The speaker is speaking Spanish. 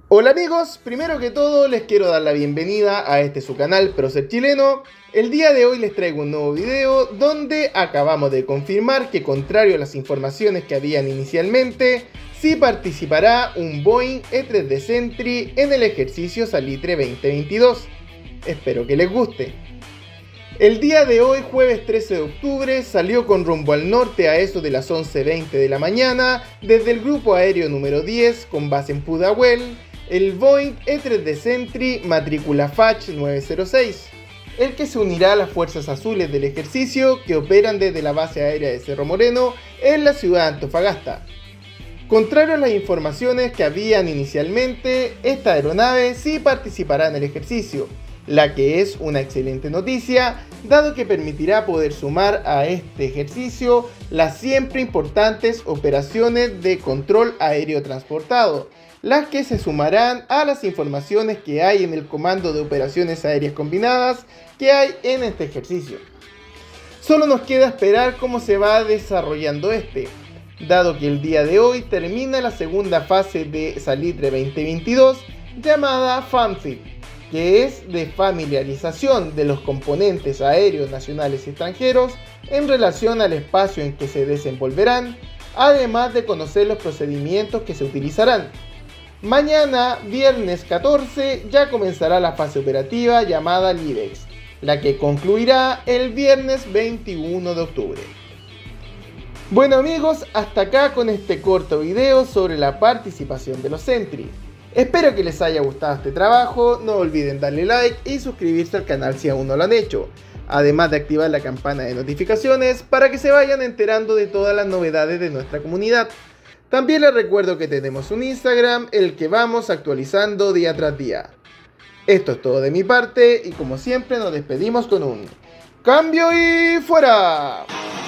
Hola amigos, primero que todo les quiero dar la bienvenida a su canal Prócer Chileno. El día de hoy les traigo un nuevo video donde acabamos de confirmar que, contrario a las informaciones que habían inicialmente, sí participará un Boeing E-3D Sentry en el ejercicio Salitre 2022. Espero que les guste. El día de hoy, jueves 13 de octubre, salió con rumbo al norte a eso de las 11:20 de la mañana desde el grupo aéreo número 10 con base en Pudahuel, el Boeing E-3D Sentry matrícula FACH 906, el que se unirá a las fuerzas azules del ejercicio que operan desde la base aérea de Cerro Moreno en la ciudad de Antofagasta. Contrario a las informaciones que habían inicialmente, esta aeronave sí participará en el ejercicio, la que es una excelente noticia, dado que permitirá poder sumar a este ejercicio las siempre importantes operaciones de control aéreo transportado, las que se sumarán a las informaciones que hay en el Comando de Operaciones Aéreas Combinadas que hay en este ejercicio. Solo nos queda esperar cómo se va desarrollando dado que el día de hoy termina la segunda fase de Salitre 2022 llamada FAMFIT, que es de familiarización de los componentes aéreos nacionales y extranjeros en relación al espacio en que se desenvolverán, además de conocer los procedimientos que se utilizarán. Mañana, viernes 14, ya comenzará la fase operativa llamada LIDEX, la que concluirá el viernes 21 de octubre. Bueno amigos, hasta acá con este corto video sobre la participación de los Sentry. Espero que les haya gustado este trabajo, no olviden darle like y suscribirse al canal si aún no lo han hecho, además de activar la campana de notificaciones para que se vayan enterando de todas las novedades de nuestra comunidad. También les recuerdo que tenemos un Instagram, el que vamos actualizando día tras día. Esto es todo de mi parte y como siempre nos despedimos con un ¡cambio y fuera!